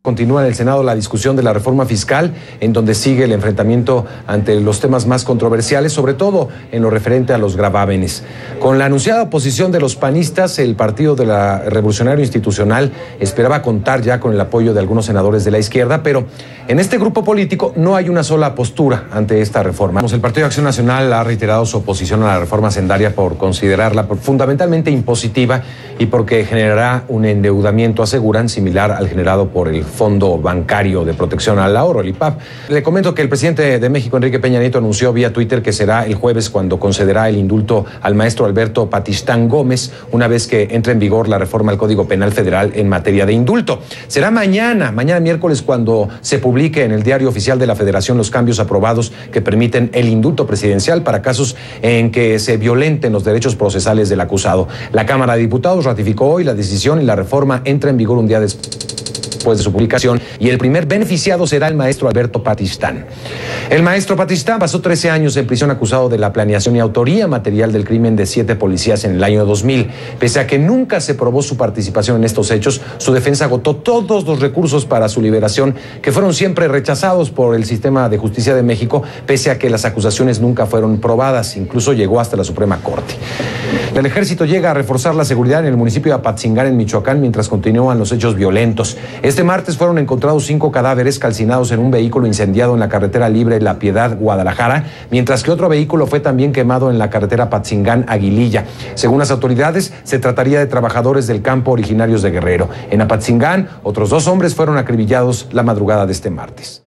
Continúa en el Senado la discusión de la reforma fiscal, en donde sigue el enfrentamiento ante los temas más controversiales, sobre todo en lo referente a los gravámenes. Con la anunciada oposición de los panistas, el Partido de la Revolucionario Institucional esperaba contar ya con el apoyo de algunos senadores de la izquierda, pero en este grupo político no hay una sola postura ante esta reforma. El Partido de Acción Nacional ha reiterado su oposición a la reforma hacendaria por considerarla fundamentalmente impositiva y porque generará un endeudamiento, aseguran, similar al generado por el Fondo Bancario de Protección al Ahorro, el IPAB. Le comento que el presidente de México, Enrique Peña Nieto, anunció vía Twitter que será el jueves cuando concederá el indulto al maestro Alberto Patistán Gómez, una vez que entre en vigor la reforma al Código Penal Federal en materia de indulto. Será mañana miércoles, cuando se publique en el Diario Oficial de la Federación los cambios aprobados que permiten el indulto presidencial para casos en que se violenten los derechos procesales del acusado. La Cámara de Diputados ratificó hoy la decisión y la reforma entra en vigor un día después de su publicación, y el primer beneficiado será el maestro Alberto Patistán. El maestro Patistán pasó 13 años en prisión acusado de la planeación y autoría material del crimen de 7 policías en el año 2000. Pese a que nunca se probó su participación en estos hechos, su defensa agotó todos los recursos para su liberación, que fueron siempre rechazados por el sistema de justicia de México, pese a que las acusaciones nunca fueron probadas, incluso llegó hasta la Suprema Corte. El ejército llega a reforzar la seguridad en el municipio de Apatzingán, en Michoacán, mientras continúan los hechos violentos. Este martes fueron encontrados 5 cadáveres calcinados en un vehículo incendiado en la carretera libre La Piedad, Guadalajara, mientras que otro vehículo fue también quemado en la carretera Apatzingán-Aguililla. Según las autoridades, se trataría de trabajadores del campo originarios de Guerrero. En Apatzingán, otros 2 hombres fueron acribillados la madrugada de este martes.